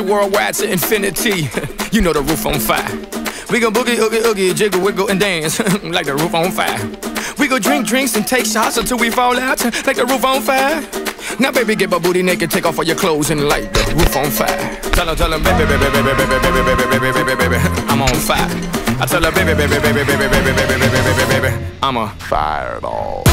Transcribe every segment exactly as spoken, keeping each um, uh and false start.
worldwide to infinity. You know the roof on fire. We gon' boogie, oogie, oogie, jiggle, wiggle, and dance like the roof on fire. We go drink drinks and take shots until we fall out like the roof on fire. Now baby, get my booty naked, take off all your clothes and light the roof on fire. Tell her, tell her, baby, baby, baby, baby, baby, baby, baby, baby, baby, I'm on fire. I tell her, baby, baby, baby, baby, baby, baby, baby, baby, baby, I'm a fireball.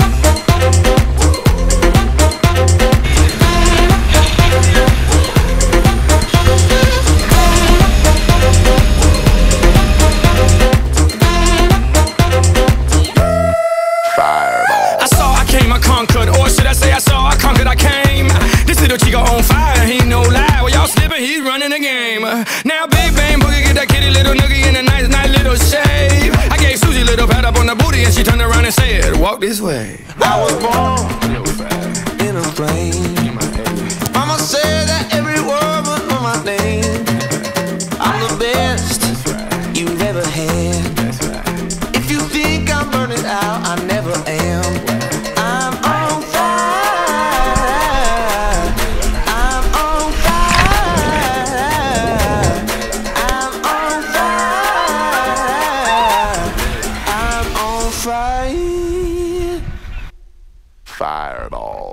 Or should I say I saw, I conquered, I came. This little chico on fire, he ain't no lie. Well, y'all slipping, he's running the game. Now Big Bang Boogie get that kitty little noogie in a nice, nice little shave. I gave Susie a little pat up on the booty and she turned around and said, walk this way. I was born in a plane. Mama said that every word was on my name. I'm the best you've ever had. If you think I'm burning out, I never am. Fireball.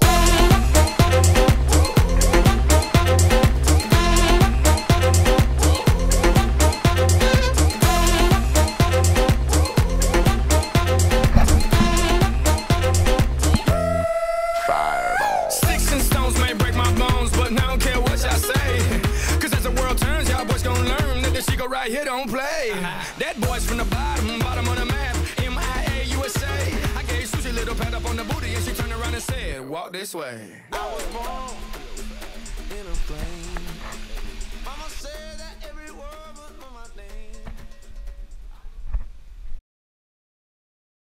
Fireball. Sticks and stones may break my bones, but I don't care what y'all say. Cause as the world turns, y'all boys gon' learn that this shit go right here don't play. That boy's from the bottom, bottom of the map. M I A U S A. I gave Susie a little pat up on the booty and she turned around and said, walk this way. I was born in a plane.